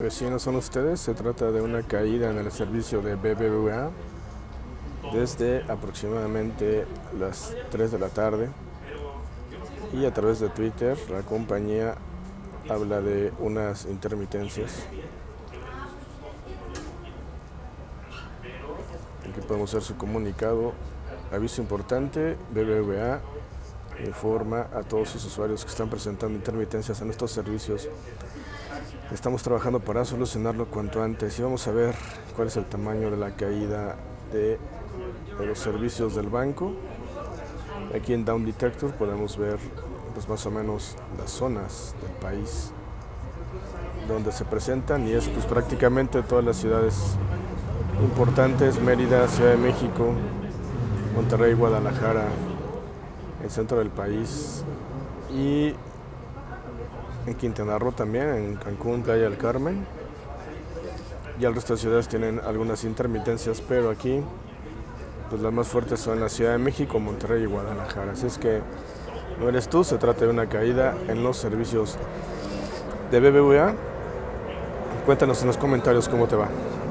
Vecinos son ustedes, se trata de una caída en el servicio de BBVA desde aproximadamente las 3 de la tarde y a través de Twitter la compañía habla de unas intermitencias. Aquí podemos ver su comunicado. Aviso importante, BBVA informa a todos sus usuarios que están presentando intermitencias en estos servicios. Estamos trabajando para solucionarlo cuanto antes y vamos a ver cuál es el tamaño de la caída de los servicios del banco. Aquí en Down Detector podemos ver pues más o menos las zonas del país donde se presentan, y es pues prácticamente todas las ciudades importantes: Mérida, Ciudad de México, Monterrey, Guadalajara, el centro del país, y en Quintana Roo también, en Cancún, Playa del Carmen, y el resto de ciudades tienen algunas intermitencias, pero aquí pues las más fuertes son la Ciudad de México, Monterrey y Guadalajara. Así es que no eres tú, se trata de una caída en los servicios de BBVA. Cuéntanos en los comentarios cómo te va.